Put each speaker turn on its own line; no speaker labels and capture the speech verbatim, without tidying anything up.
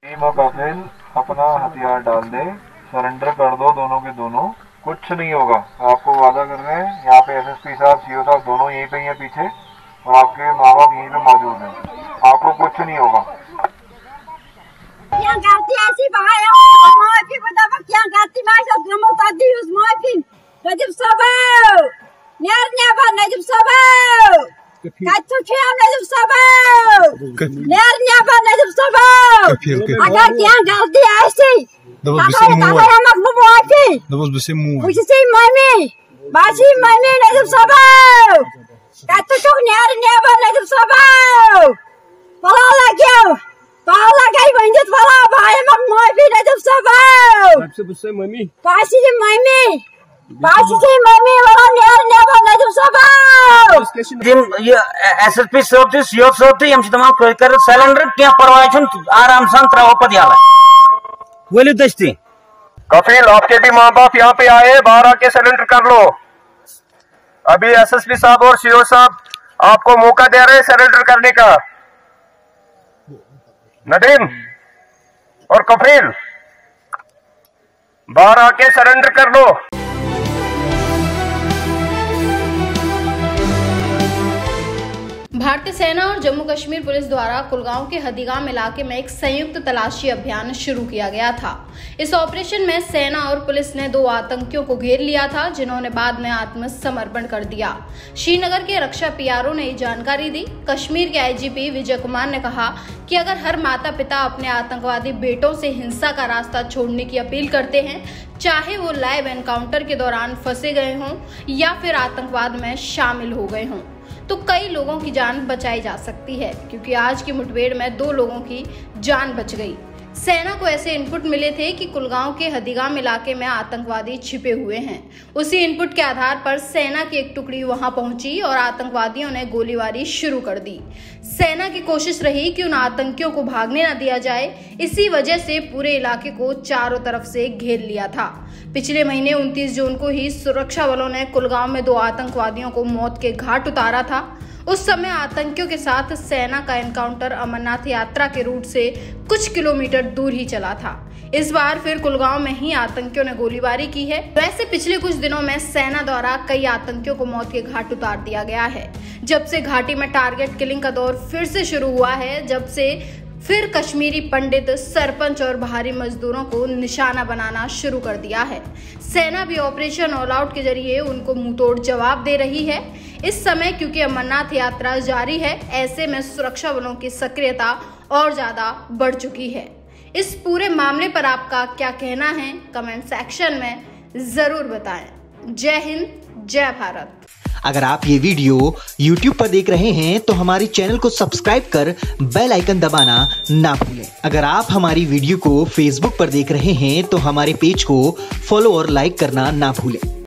काफिल अपना हथियार डाल दे, सरेंडर कर दो दोनों के दोनों, कुछ नहीं होगा। आपको वादा कर रहे हैं, यहाँ पे एसएसपी साहब सीओ साहब दोनों यहीं पे हैं पीछे, और आपके माँ बाप यहीं पे मौजूद हैं, आपको कुछ नहीं होगा।
क्या करती ऐसी भाई माफी बता क्या करती मैं सब नमस्ता दी उस माफी नजब सबो यार ने बा नजब सबो काचो छे नजब सबो यार ने बा नजब सबो अगर क्या करती ऐसी अगर हम मत माफी
नबस बसे मुंह
कुछ से मम्मी बासी मम्मी नजब सबो काचो छो यार ने बा नजब सबो पला लग्यो Paula kay banjat wala bhai mak moi bhi najab sabau
आपसे बुस्से मम्मी
पासी से मम्मी पासी से मम्मी wala यार नेबा najab sabau
जिम ये एसएसपी साहब थे सीओ साहब थे हम तमाम कर सिलेंडर क्या परवाह छन आराम सान त्राव पदियाला वली दस्ती
कफील आपके भी माँ बाप यहाँ पे आए, बाहर आके सिलेंडर कर लो। अभी एसएसपी साहब और सीओ साहब आपको मौका दे रहे हैं सिलेंडर करने का। नदीम और कफील बाहर आके सरेंडर कर लो।
भारतीय सेना और जम्मू कश्मीर पुलिस द्वारा कुलगांव के हदीगाम इलाके में एक संयुक्त तलाशी अभियान शुरू किया गया था। इस ऑपरेशन में सेना और पुलिस ने दो आतंकियों को घेर लिया था, जिन्होंने बाद में आत्मसमर्पण कर दिया। श्रीनगर के रक्षा पीआरओ ने जानकारी दी। कश्मीर के आईजीपी विजय कुमार ने कहा कि अगर हर माता पिता अपने आतंकवादी बेटों से हिंसा का रास्ता छोड़ने की अपील करते हैं, चाहे वो लाइव एनकाउंटर के दौरान फंसे गए हों या फिर आतंकवाद में शामिल हो गए हों, तो कई लोगों की जान बचाई जा सकती है, क्योंकि आज की मुठभेड़ में दो लोगों की जान बच गई। सेना को ऐसे इनपुट मिले थे कि कुलगांव के हदीगाम इलाके में आतंकवादी छिपे हुए हैं। उसी इनपुट के आधार पर सेना की एक टुकड़ी वहां पहुंची और आतंकवादियों ने गोलीबारी शुरू कर दी। सेना की कोशिश रही कि उन आतंकियों को भागने न दिया जाए, इसी वजह से पूरे इलाके को चारों तरफ से घेर लिया था। पिछले महीने उनतीस जून को ही सुरक्षा बलों ने कुलगांव में दो आतंकवादियों को मौत के घाट उतारा था। उस समय आतंकियों के साथ सेना का एनकाउंटर अमरनाथ यात्रा के रूट से कुछ किलोमीटर दूर ही चला था। इस बार फिर कुलगांव में ही आतंकियों ने गोलीबारी की है। वैसे पिछले कुछ दिनों में सेना द्वारा कई आतंकियों को मौत के घाट उतार दिया गया है। जब से घाटी में टारगेट किलिंग का दौर फिर से शुरू हुआ है, जब से फिर कश्मीरी पंडित, सरपंच और बाहरी मजदूरों को निशाना बनाना शुरू कर दिया है। सेना भी ऑपरेशन ऑल आउट के जरिए उनको मुंहतोड़ जवाब दे रही है। इस समय क्योंकि अमरनाथ यात्रा जारी है, ऐसे में सुरक्षा बलों की सक्रियता और ज्यादा बढ़ चुकी है। इस पूरे मामले पर आपका क्या कहना है, कमेंट सेक्शन में जरूर बताएं। जय हिंद, जय भारत।
अगर आप ये वीडियो यूट्यूब पर देख रहे हैं तो हमारे चैनल को सब्सक्राइब कर बेल आइकन दबाना ना भूलें। अगर आप हमारी वीडियो को फेसबुक पर देख रहे हैं तो हमारे पेज को फॉलो और लाइक करना ना भूलें।